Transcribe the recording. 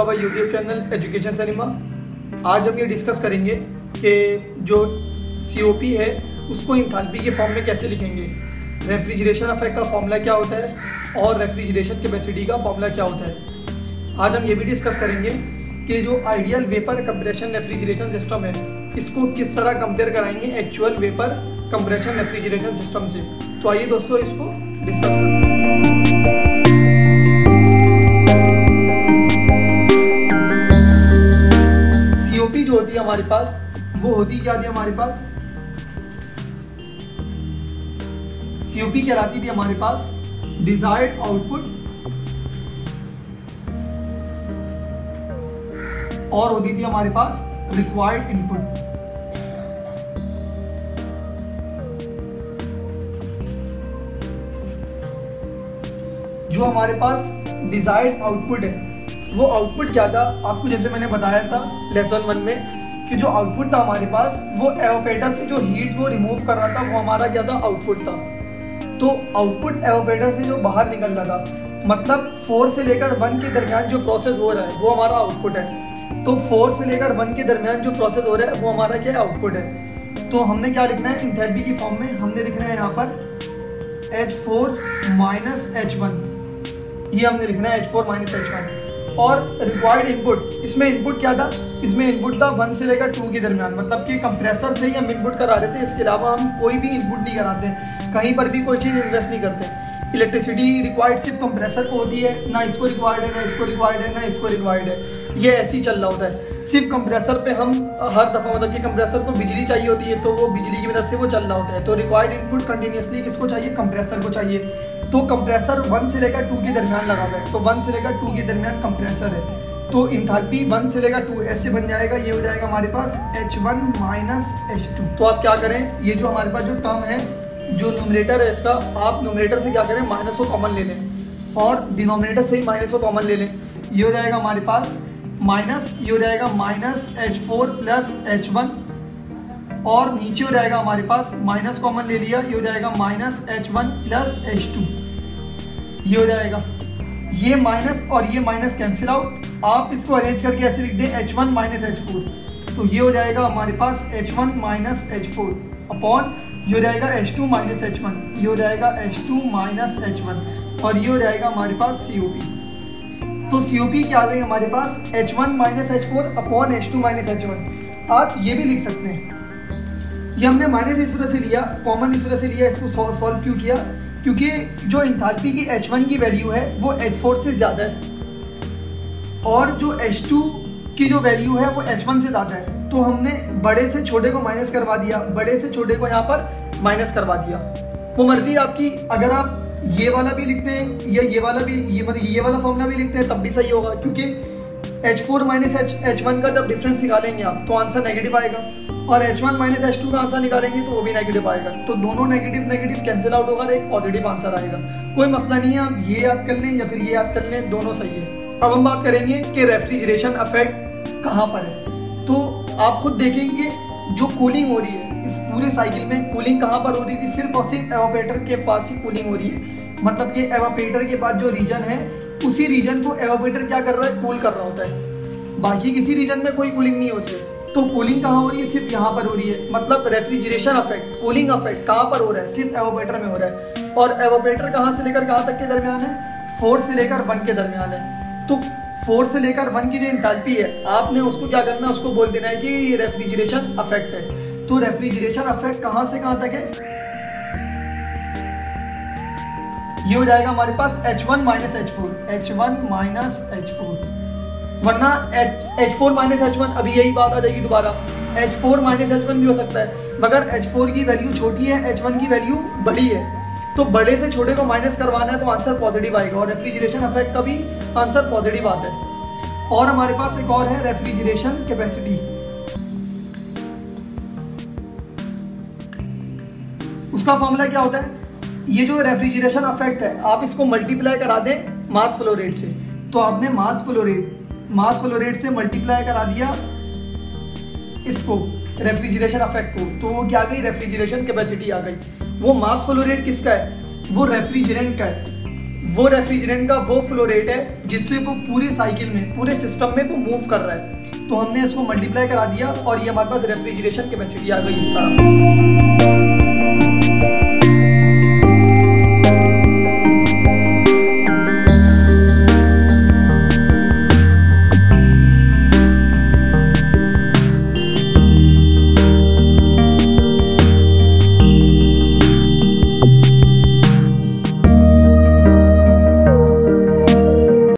Our YouTube channel education cinema. आज हम ये डिस्कस करेंगे कि जो COP है उसको इंथैल्पी के फॉर्म में कैसे लिखेंगे, रेफ्रिजरेशन इफेक्ट का फॉर्मूला क्या होता है और रेफ्रिजरेशन कैपेसिटी का फॉर्मूला क्या होता है। आज हम ये भी डिस्कस करेंगे कि जो ideal vapour compression refrigeration system है इसको किस तरह कंपेयर कराएंगे actual vapour compression refrigeration system से। तो आइए दोस्तों इसको डिस्कस करते हैं। COP जो होती है हमारे पास वो होती क्या थी हमारे पास, COP कहलाती थी हमारे पास डिजायर्ड आउटपुट और होती थी हमारे पास रिक्वायर्ड इनपुट। जो हमारे पास डिजायर्ड आउटपुट है वो आउटपुट क्या था, आपको जैसे मैंने बताया था लेसन 1 में कि जो आउटपुट था हमारे पास वो एवापोरेटर से जो हीट वो रिमूव कर रहा था वो हमारा क्या था, आउटपुट था। तो आउटपुट एवापोरेटर से जो बाहर निकल रहा था, मतलब 4 से लेकर 1 के दरमियान जो प्रोसेस हो रहा है वो हमारा आउटपुट है। तो 4 से लेकर 1 के दरमियान जो प्रोसेस हो रहा है वो हमारा क्या है, आउटपुट है। तो हमने क्या लिखना है इंथैल्पी की फॉर्म में, हमने लिखना है यहाँ पर H4 माइनस H1, ये हमने लिखना है H4 माइनस H1। और रिक्वायर्ड इनपुट, इसमें इनपुट क्या था, इसमें इनपुट था 1 से लेकर 2 के दरमियान, मतलब कि कंप्रेसर से ही हम इनपुट करा रहे थे, इसके अलावा हम कोई भी इनपुट नहीं कराते, कहीं पर भी कोई चीज़ इन्वेस्ट नहीं करते। इलेक्ट्रिसिटी रिक्वायर्ड सिर्फ कंप्रेसर को होती है, ना इसको रिक्वायर्ड है, ना इसको रिक्वायर्ड है, ना इसको रिक्वायर्ड है, ये ऐसे ही चल रहा होता है। सिर्फ कंप्रेसर पे हम हर दफ़ा, मतलब कि कंप्रेसर को बिजली चाहिए होती है तो वो बिजली की मदद से वो चल रहा होता है। तो रिक्वायर्ड इनपुट कंटिन्यूसली किसको चाहिए, कंप्रेसर को चाहिए। तो कंप्रेसर 1 से लेकर 2 के दरमियान लगा हुआ है, तो 1 से लेकर 2 के दरमियान कंप्रेसर है। तो इंथैल्पी 1 से लेकर 2 ऐसे बन जाएगा, ये हो जाएगा हमारे पास H1 माइनस H2। तो आप क्या करें, ये जो हमारे पास जो टर्म है, जो न्यूमरेटर है इसका, आप न्यूमरेटर से क्या करें माइनस को कॉमन ले लें और डिनोमिनेटर से ही माइनस को कॉमन ले लें। ये हो जाएगा हमारे पास माइनस, ये हो जाएगा माइनस H4 प्लस H1 और नीचे हो जाएगा हमारे पास माइनस कॉमन ले लिया, ये हो जाएगा माइनस H1 प्लस H2, ये हो जाएगा। ये माइनस और ये माइनस कैंसिल आउट, आप इसको अरेंज करके ऐसे लिख दें H1 माइनस H4, तो ये हो जाएगा हमारे पास H1 माइनस H4 अपॉन ये हो जाएगा H2 माइनस H1, ये हो जाएगा H2 माइनस H1 और ये हो जाएगा हमारे पास COP। तो COP क्या आ गई हमारे पास H1 minus H4 upon H2 minus H1। आप ये भी लिख सकते हैं, ये हमने माइनस इस वजह से लिया, कॉमन इस वजह से लिया, इसको सॉल्व क्यों किया, क्योंकि जो इंथैल्पी की H1 की वैल्यू है वो H4 से ज़्यादा है और जो H2 की जो वैल्यू है वो H1 से ज़्यादा है। तो हमने बड़े से छोटे को माइनस करवा दिया, बड़े से छोटे को यहाँ पर माइनस करवा दिया। वो मर्जी आपकी, अगर आप ये वाला भी लिखते हैं या ये वाला भी, ये मतलब ये वाला फॉर्मूला भी लिखते हैं तब भी सही होगा, क्योंकि H4 माइनस H1 का जब डिफरेंस निकालेंगे आप तो आंसर नेगेटिव आएगा और H1 माइनस H2 का आंसर निकालेंगे तो वो भी नेगेटिव आएगा। तो दोनों नेगेटिव नेगेटिव कैंसिल आउट होगा, एक पॉजिटिव आंसर आएगा। कोई मसला नहीं है, आप ये याद कर लें या फिर ये याद कर लें, दोनों सही है। अब हम बात करेंगे कि रेफ्रिजरेशन इफेक्ट कहाँ पर है। तो आप खुद देखेंगे जो कूलिंग हो रही है इस पूरे साइकिल में, कूलिंग कहाँ पर हो रही थी, सिर्फ और सिर्फ एवापोरेटर के पास ही कूलिंग हो रही है। मतलब ये एवापोरेटर के पास जो रीजन है उसी रीजन को एवापोरेटर क्या कर रहा है, कूल कर रहा होता है, बाकी किसी रीजन में कोई कूलिंग नहीं होती है। तो कूलिंग कहाँ हो रही है, सिर्फ यहाँ पर हो रही है। मतलब रेफ्रिजरेशन इफेक्ट, कूलिंग इफेक्ट कहाँ पर हो रहा है, सिर्फ एवापोरेटर में हो रहा है। और एवापोरेटर कहाँ से लेकर कहाँ तक के दरमियान है, 4 से लेकर 1 के दरमियान है। तो 4 से लेकर 1 की जो इंथैल्पी है आपने उसको क्या करना है, उसको बोल देना है कि ये रेफ्रिजरेशन इफेक्ट है। तो रेफ्रिजरेशन इफेक्ट कहाँ से कहाँ तक है, ये हो जाएगा हमारे पास H1 minus H4, H1 minus H4, वरना H4 माइनस H1 अभी यही बात आ जाएगी दोबारा, H4 माइनस H1 भी हो सकता है, मगर H4 की वैल्यू छोटी है, H1 की वैल्यू बड़ी है, तो बड़े से छोटे को माइनस करवाना है तो आंसर पॉजिटिव आएगा और रेफ्रिजरेशन इफेक्ट का भी आंसर पॉजिटिव आता है। और हमारे पास एक और है रेफ्रिजरेशन कैपेसिटी, उसका फॉर्मूला क्या होता है, ये जो रेफ्रिजरेशन इफेक्ट है आप इसको मल्टीप्लाई करा दें मास फ्लो रेट से। तो आपने मास फ्लो रेट से मल्टीप्लाई करा दिया इसको रेफ्रिजरेशन इफेक्ट को, तो वो क्या आ गई, रेफ्रिजरेशन कैपेसिटी आ गई। वो मास फ्लो रेट किसका है, वो रेफ्रिजरेंट का है। वो रेफ्रिजरेंट का वो फ्लो रेट है जिससे वो पूरे साइकिल में, पूरे सिस्टम में वो मूव कर रहा है। तो हमने इसको मल्टीप्लाई करा दिया और ये हमारे पास रेफ्रिजरेशन कैपेसिटी आ गई इस तरह।